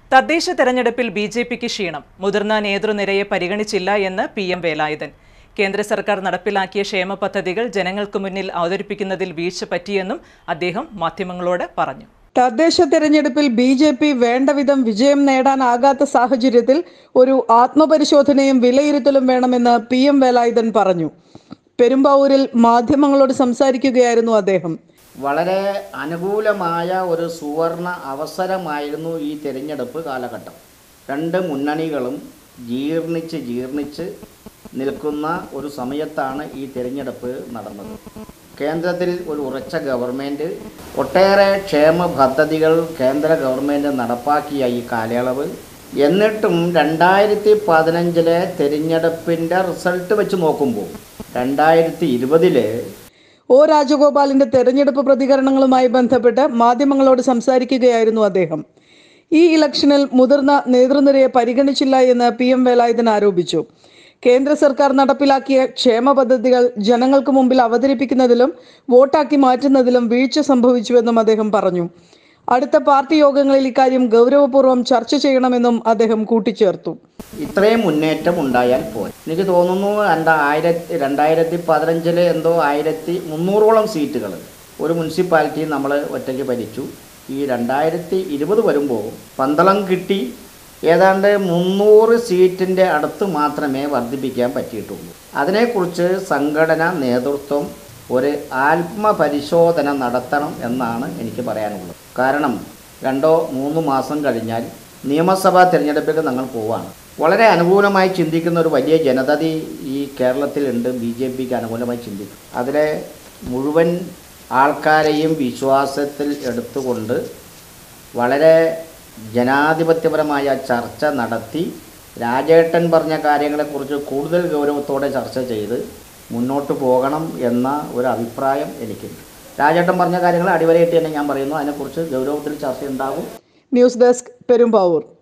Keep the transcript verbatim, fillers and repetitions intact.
തദ്ദേശ തെരഞ്ഞെടുപ്പിൽ B J പിക്ക് ക്ഷീണം. മുതിർന്ന നേതൃനിരയെ പരിഗണിച്ചില്ല എന്ന് പി എം വേലായുധൻ. കേന്ദ്ര സർക്കാർ നടപ്പിലാക്കിയ ക്ഷേമ പദ്ധതികൾ ജനങ്ങൾക്ക് മുന്നിൽ അവതരിപ്പിക്കുന്നതിൽ വീഴ്ച പറ്റിയെന്നും അദ്ദേഹം മാധ്യമങ്ങളോട് പറഞ്ഞു. തദ്ദേശ തെരഞ്ഞെടുപ്പിൽ ബി ജെ പി വേണ്ടവിധം വിജയം നേടാനാകാത്ത സാഹചര്യത്തിൽ ഒരു ആത്മപരിശോധനയും വിലയിരുത്തലും വേണമെന്ന് പി എം വേലായുധൻ പറഞ്ഞു. പെരുമ്പാവൂരിൽ മാധ്യമങ്ങളോട് സംസാരിക്കുകയായിരുന്നു അദ്ദേഹം. വളരെ അനുകൂലമായ ഒരു സുവർണ അവസരമായിരുന്നു ഈ തിരഞ്ഞെടുപ്പ് കാലഘട്ടം. രണ്ട് മുന്നണികളും ജീർണിച്ച് ജീർണിച്ച് നിൽക്കുന്ന ഒരു സമയത്താണ് ഈ തിരഞ്ഞെടുപ്പ് നടന്നത്. കേന്ദ്രത്തിൽ ഒരു ഉറച്ച ഗവൺമെൻറ്, ഒട്ടേറെ ക്ഷേമ പദ്ധതികൾ കേന്ദ്ര ഗവൺമെൻറ് നടപ്പാക്കിയ ഈ കാലയളവ്, എന്നിട്ടും രണ്ടായിരത്തി പതിനഞ്ചിലെ തിരഞ്ഞെടുപ്പിൻ്റെ റിസൾട്ട് വെച്ച് നോക്കുമ്പോൾ രണ്ടായിരത്തി ഇരുപതിലെ ഒ രാജഗോപാലിന്റെ തെരഞ്ഞെടുപ്പ് പ്രതികരണങ്ങളുമായി ബന്ധപ്പെട്ട് മാധ്യമങ്ങളോട് സംസാരിക്കുകയായിരുന്നു അദ്ദേഹം. ഈ ഇലക്ഷനിൽ മുതിർന്ന നേതൃനിരയെ പരിഗണിച്ചില്ല എന്ന് പി എം വേലായുധൻ ആരോപിച്ചു. കേന്ദ്ര സർക്കാർ നടപ്പിലാക്കിയ ക്ഷേമ പദ്ധതികൾ ജനങ്ങൾക്ക് മുമ്പിൽ അവതരിപ്പിക്കുന്നതിലും വോട്ടാക്കി മാറ്റുന്നതിലും വീഴ്ച സംഭവിച്ചുവെന്നും അദ്ദേഹം പറഞ്ഞു. അടുത്ത പാർട്ടി യോഗങ്ങളിൽ ഇക്കാര്യം ഗൗരവപൂർവ്വം ചർച്ച ചെയ്യണമെന്നും അദ്ദേഹം കൂട്ടിച്ചേർത്തു. ഇത്രയും മുന്നേറ്റം ഉണ്ടായാൽ പോയി. എനിക്ക് തോന്നുന്നു ആയിരത്തി രണ്ടായിരത്തി പതിനഞ്ചില് എന്തോ ആയിരത്തി മുന്നൂറോളം സീറ്റുകൾ ഒരു മുനിസിപ്പാലിറ്റി നമ്മൾ ഒറ്റയ്ക്ക് ഭരിച്ചു. ഈ രണ്ടായിരത്തി ഇരുപത് വരുമ്പോൾ പന്തളം കിട്ടി ഏതാണ്ട് മുന്നൂറ് സീറ്റിൻ്റെ അടുത്ത് മാത്രമേ വർദ്ധിപ്പിക്കാൻ പറ്റിയിട്ടുള്ളൂ. അതിനെക്കുറിച്ച് സംഘടന നേതൃത്വം ഒരു ആത്മപരിശോധന നടത്തണം എന്നാണ് എനിക്ക് പറയാനുള്ളത്. കാരണം രണ്ടോ മൂന്ന് മാസം കഴിഞ്ഞാൽ നിയമസഭാ തിരഞ്ഞെടുപ്പിൽ ഞങ്ങൾ പോവുകയാണ്. വളരെ അനുകൂലമായി ചിന്തിക്കുന്ന ഒരു വലിയ ജനതതി ഈ കേരളത്തിലുണ്ട്. ബി ജെ പിക്ക് അനുകൂലമായി ചിന്തിക്കും. അതിലെ മുഴുവൻ ആൾക്കാരെയും വിശ്വാസത്തിൽ എടുത്തുകൊണ്ട് വളരെ ജനാധിപത്യപരമായ ചർച്ച നടത്തി രാജേട്ടൻ പറഞ്ഞ കാര്യങ്ങളെക്കുറിച്ച് കൂടുതൽ ഗൗരവത്തോടെ ചർച്ച ചെയ്ത് മുന്നോട്ട് പോകണം എന്ന ഒരു അഭിപ്രായം എനിക്കുണ്ട്. രാജേട്ടൻ പറഞ്ഞ കാര്യങ്ങൾ അടിവരയിട്ട് തന്നെ ഞാൻ പറയുന്നു. അതിനെക്കുറിച്ച് ഗൗരവത്തിൽ ചർച്ച ഉണ്ടാകും. News desk, Perumbavoor.